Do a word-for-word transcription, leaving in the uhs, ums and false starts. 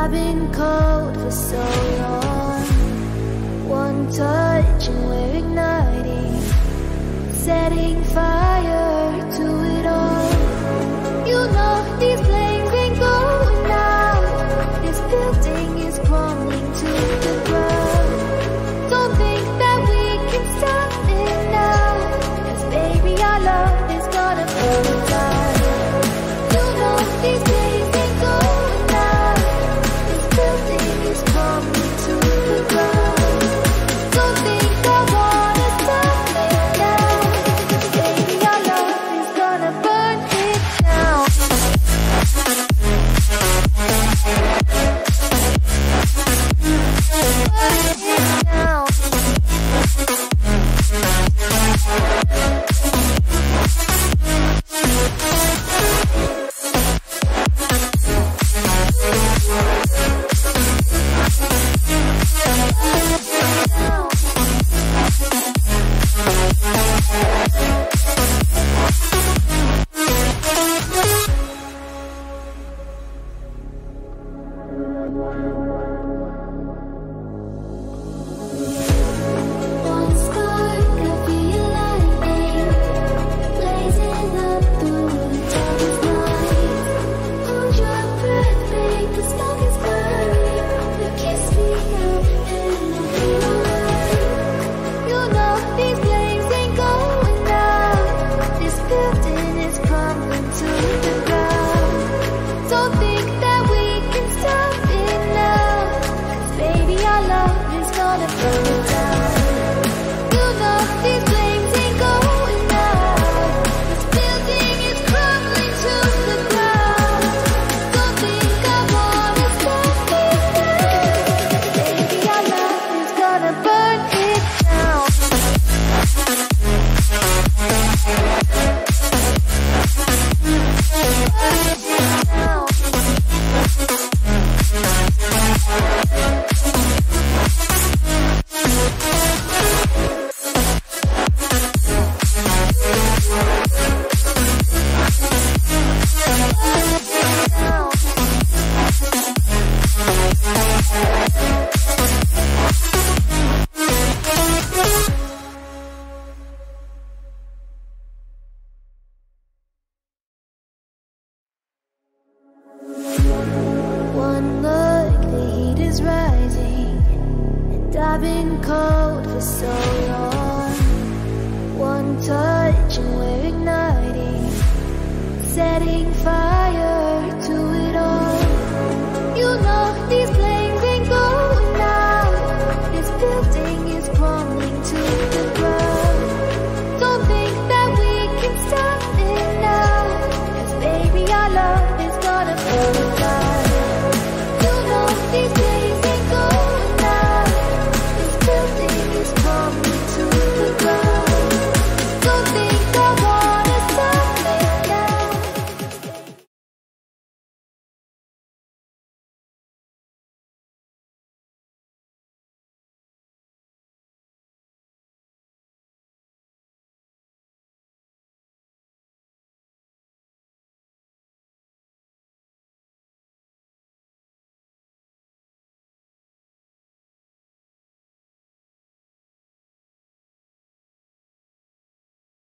I've been cold for so long. One touch and we're igniting, setting fire to it all. You know these flames ain't going out. This building is crumbling to the ground. Don't think that we can stop it now, 'cause baby our love is gonna burn it down. You know these flames ain't going out. This building is crumbling to the ground. Don't think I wanna stop it now, 'cause baby our love is gonna burn it down. Burn it down. One spark of your lightning, blazing up through the darkest night. Hold your breath, babe, the smoke is burning. You kiss me out and I'll feel alright. You know these flames ain't going out. This building is crumbling to the ground. Don't think that we can stop it now, 'cause baby our love is gonna burn it down. You know these flames ain't going out. This building is crumbling to the ground. Don't think I wanna stop it now, baby our love is gonna burn it down. Burn it down. One look, the heat is rising, and I've been cold for so long. One touch and we're igniting, setting fire